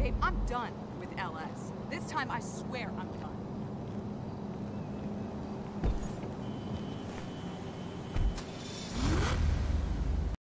Babe, I'm done with LS. This time I swear I'm